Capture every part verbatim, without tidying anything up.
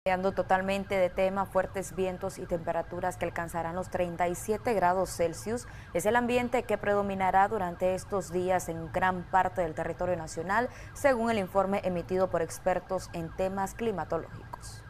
Cambiando totalmente de tema, fuertes vientos y temperaturas que alcanzarán los treinta y siete grados Celsius es el ambiente que predominará durante estos días en gran parte del territorio nacional, según el informe emitido por expertos en temas climatológicos.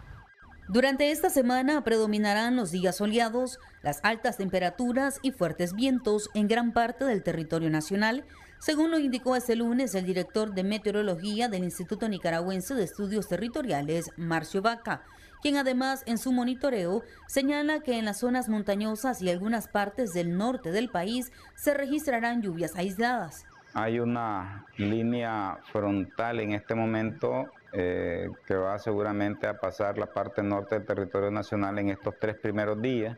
Durante esta semana predominarán los días soleados, las altas temperaturas y fuertes vientos en gran parte del territorio nacional, según lo indicó este lunes el director de Meteorología del Instituto Nicaragüense de Estudios Territoriales, Marcio Vaca, quien además en su monitoreo señala que en las zonas montañosas y algunas partes del norte del país se registrarán lluvias aisladas. Hay una línea frontal en este momento eh, que va seguramente a pasar la parte norte del territorio nacional en estos tres primeros días.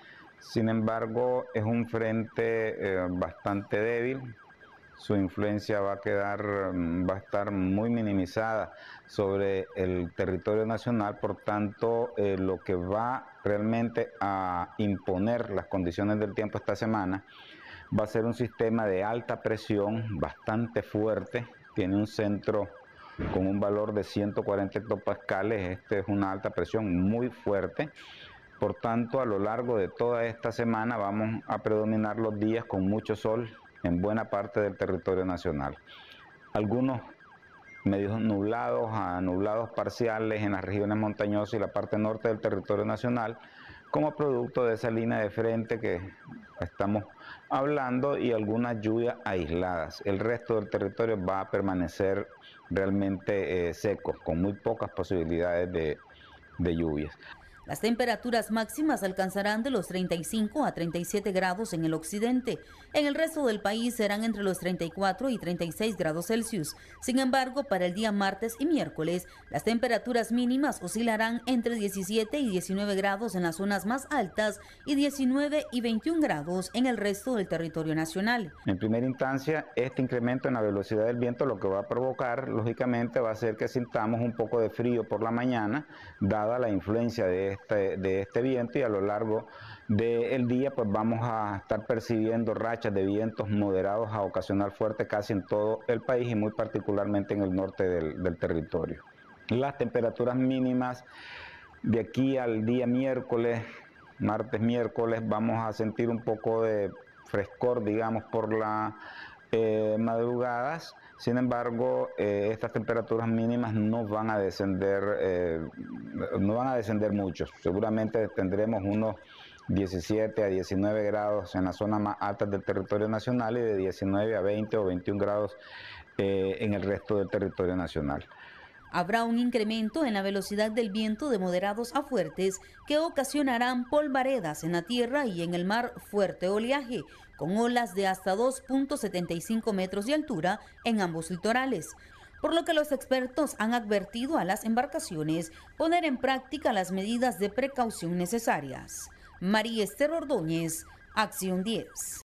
Sin embargo, es un frente eh, bastante débil. Su influencia va a quedar, va a estar muy minimizada sobre el territorio nacional, por tanto, eh, lo que va realmente a imponer las condiciones del tiempo esta semana va a ser un sistema de alta presión bastante fuerte, tiene un centro con un valor de ciento cuarenta hectopascales, este es una alta presión muy fuerte. Por tanto, a lo largo de toda esta semana vamos a predominar los días con mucho sol en buena parte del territorio nacional. Algunos medios nublados a nublados parciales en las regiones montañosas y la parte norte del territorio nacional, como producto de esa línea de frente que estamos hablando y algunas lluvias aisladas. El resto del territorio va a permanecer realmente eh, seco, con muy pocas posibilidades de, de lluvias. Las temperaturas máximas alcanzarán de los treinta y cinco a treinta y siete grados en el occidente. En el resto del país serán entre los treinta y cuatro y treinta y seis grados Celsius. Sin embargo, para el día martes y miércoles, las temperaturas mínimas oscilarán entre diecisiete y diecinueve grados en las zonas más altas y diecinueve y veintiún grados en el resto del territorio nacional. En primera instancia, este incremento en la velocidad del viento lo que va a provocar, lógicamente, va a hacer que sintamos un poco de frío por la mañana, dada la influencia de Este, de este viento, y a lo largo del día pues vamos a estar percibiendo rachas de vientos moderados a ocasional fuerte casi en todo el país y muy particularmente en el norte del, del territorio. Las temperaturas mínimas de aquí al día miércoles, martes, miércoles, vamos a sentir un poco de frescor, digamos, por las eh, madrugadas. Sin embargo, eh, estas temperaturas mínimas no van a descender, eh, no van a descender mucho. Seguramente tendremos unos diecisiete a diecinueve grados en las zonas más altas del territorio nacional y de diecinueve a veinte o veintiún grados eh, en el resto del territorio nacional. Habrá un incremento en la velocidad del viento de moderados a fuertes que ocasionarán polvaredas en la tierra y en el mar, fuerte oleaje, con olas de hasta dos punto setenta y cinco metros de altura en ambos litorales. Por lo que los expertos han advertido a las embarcaciones poner en práctica las medidas de precaución necesarias. María Esther Ordóñez, Acción diez.